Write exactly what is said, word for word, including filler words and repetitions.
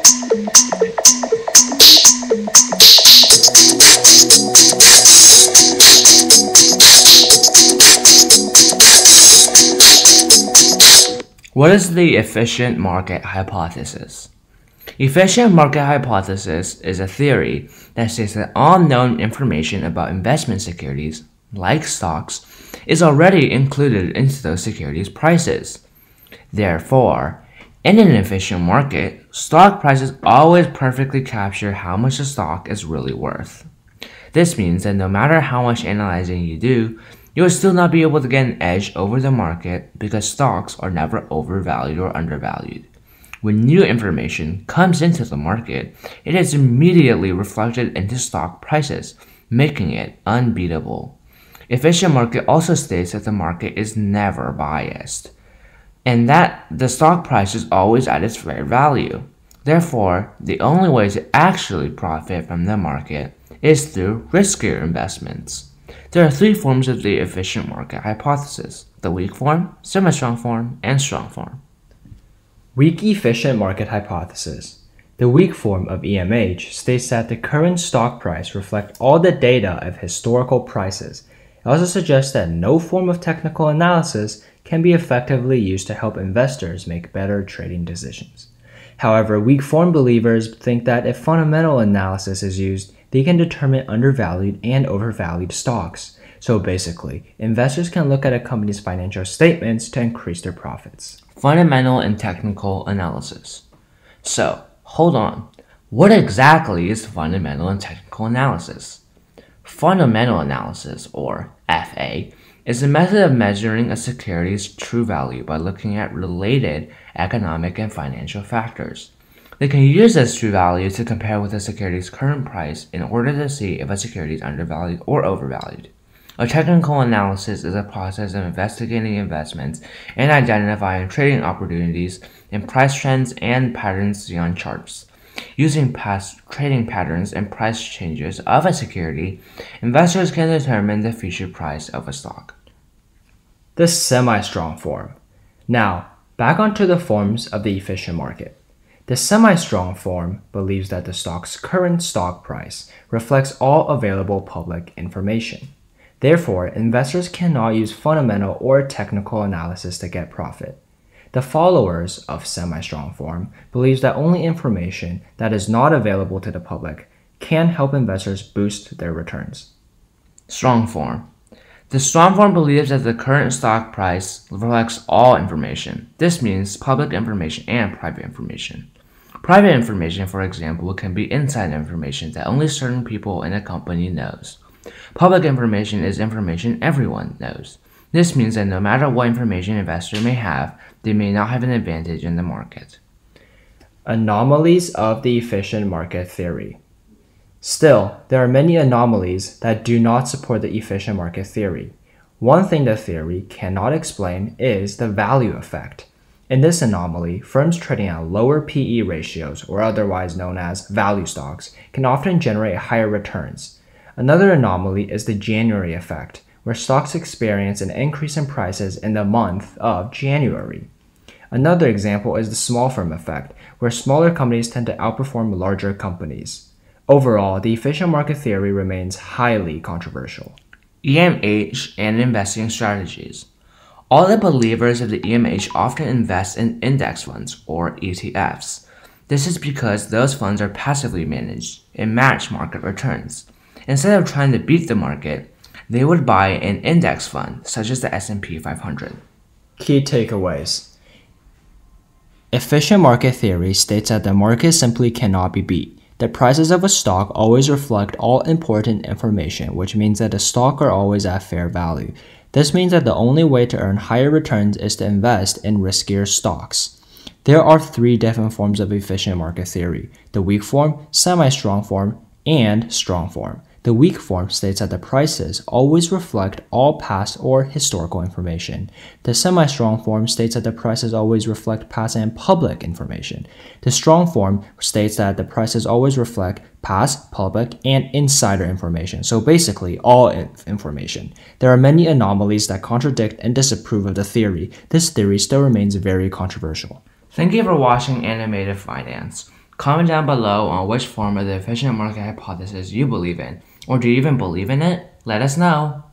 What is the efficient market hypothesis? Efficient market hypothesis is a theory that states that all known information about investment securities, like stocks, is already included into those securities' prices. Therefore, in an efficient market, stock prices always perfectly capture how much a stock is really worth. This means that no matter how much analyzing you do, you will still not be able to get an edge over the market because stocks are never overvalued or undervalued. When new information comes into the market, it is immediately reflected into stock prices, making it unbeatable. Efficient market also states that the market is never biased, and that the stock price is always at its fair value. Therefore, the only way to actually profit from the market is through riskier investments. There are three forms of the efficient market hypothesis: the weak form, semi-strong form, and strong form. Weak efficient market hypothesis. The weak form of E M H states that the current stock price reflects all the data of historical prices. It also suggests that no form of technical analysis can be effectively used to help investors make better trading decisions. However, weak form believers think that if fundamental analysis is used, they can determine undervalued and overvalued stocks. So basically, investors can look at a company's financial statements to increase their profits. Fundamental and technical analysis. So, hold on. What exactly is fundamental and technical analysis? Fundamental analysis, or F A, is a method of measuring a security's true value by looking at related economic and financial factors. They can use this true value to compare with a security's current price in order to see if a security is undervalued or overvalued. A technical analysis is a process of investigating investments and identifying trading opportunities in price trends and patterns seen on charts. Using past trading patterns and price changes of a security, investors can determine the future price of a stock. The semi-strong form. Now, back onto the forms of the efficient market. The semi-strong form believes that the stock's current stock price reflects all available public information. Therefore, investors cannot use fundamental or technical analysis to get profit. The followers of semi-strong form believes that only information that is not available to the public can help investors boost their returns. Strong form. The strong form believes that the current stock price reflects all information. This means public information and private information. Private information, for example, can be inside information that only certain people in a company knows. Public information is information everyone knows. This means that no matter what information an investor may have, they may not have an advantage in the market. Anomalies of the efficient market theory. Still, there are many anomalies that do not support the efficient market theory. One thing the theory cannot explain is the value effect. In this anomaly, firms trading at lower P E ratios, or otherwise known as value stocks, can often generate higher returns. Another anomaly is the January effect, where stocks experience an increase in prices in the month of January. Another example is the small firm effect, where smaller companies tend to outperform larger companies. Overall, the efficient market theory remains highly controversial. E M H and Investing Strategies. All the believers of the E M H often invest in index funds, or E T Fs. This is because those funds are passively managed and match market returns. Instead of trying to beat the market, they would buy an index fund, such as the S and P five hundred. Key takeaways. Efficient market theory states that the market simply cannot be beat. The prices of a stock always reflect all important information, which means that the stock are always at fair value. This means that the only way to earn higher returns is to invest in riskier stocks. There are three different forms of efficient market theory: the weak form, semi-strong form, and strong form. The weak form states that the prices always reflect all past or historical information. The semi-strong form states that the prices always reflect past and public information. The strong form states that the prices always reflect past, public, and insider information, so basically all information. There are many anomalies that contradict and disapprove of the theory. This theory still remains very controversial. Thank you for watching Animated Finance. Comment down below on which form of the efficient market hypothesis you believe in, or do you even believe in it? Let us know.